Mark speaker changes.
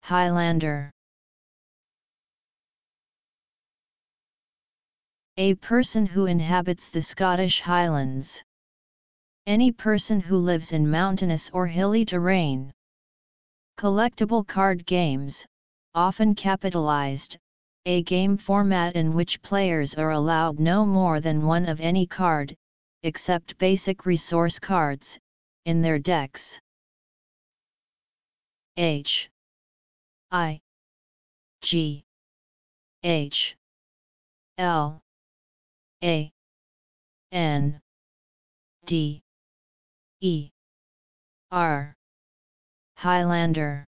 Speaker 1: Highlander. A person who inhabits the Scottish Highlands. Any person who lives in mountainous or hilly terrain. Collectible card games, often capitalized, a game format in which players are allowed no more than one of any card, except basic resource cards, in their decks. H I G H L A N D E R Highlander.